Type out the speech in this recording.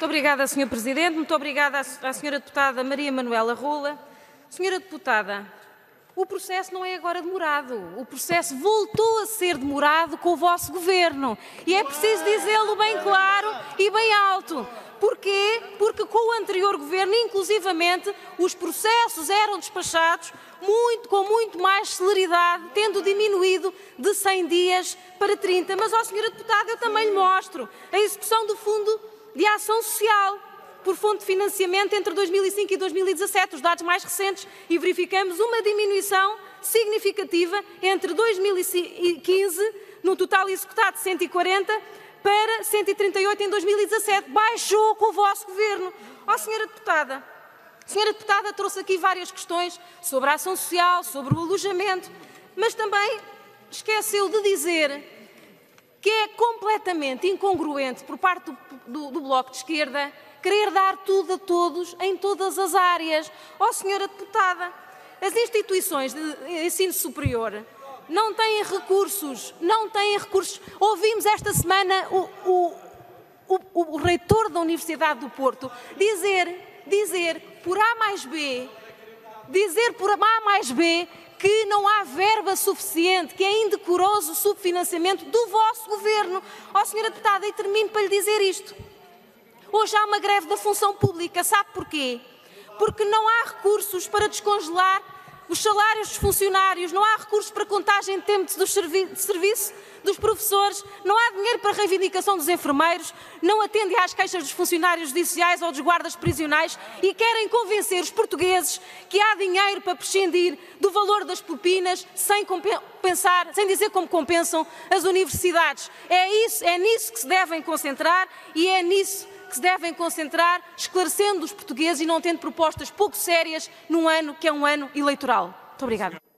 Muito obrigada, Sr. Presidente. Muito obrigada à Sra. Deputada Maria Manuela Roula. Sra. Deputada, o processo não é agora demorado. O processo voltou a ser demorado com o vosso governo. E é preciso dizê-lo bem claro e bem alto. Porquê? Porque com o anterior governo, inclusivamente, os processos eram despachados com muito mais celeridade, tendo diminuído de 100 dias para 30. Mas, Sra. Deputada, eu também lhe mostro a execução do Fundo de Ação Social por fonte de financiamento entre 2005 e 2017, os dados mais recentes, e verificamos uma diminuição significativa entre 2015, no total executado de 140, para 138 em 2017. Baixou com o vosso governo. Sra. Deputada, a Sra. Deputada trouxe aqui várias questões sobre a ação social, sobre o alojamento, mas também esqueceu de dizer que é completamente incongruente por parte do Bloco de Esquerda querer dar tudo a todos em todas as áreas. Sra. Deputada, as instituições de ensino superior não têm recursos, Ouvimos esta semana o reitor da Universidade do Porto dizer por A mais B, que não há verba suficiente, que é indecoroso o subfinanciamento do vosso governo. Sra. Deputada, e termino para lhe dizer isto. Hoje há uma greve da função pública, sabe porquê? Porque não há recursos para descongelar os salários dos funcionários, não há recursos para contagem de tempo de serviço dos professores, não há dinheiro para a reivindicação dos enfermeiros, não atendem às queixas dos funcionários judiciais ou dos guardas prisionais e querem convencer os portugueses que há dinheiro para prescindir do valor das propinas sem dizer como compensam as universidades. É nisso que se devem concentrar e é nisso que se devem concentrar, esclarecendo os portugueses e não tendo propostas pouco sérias num ano que é um ano eleitoral. Muito obrigada.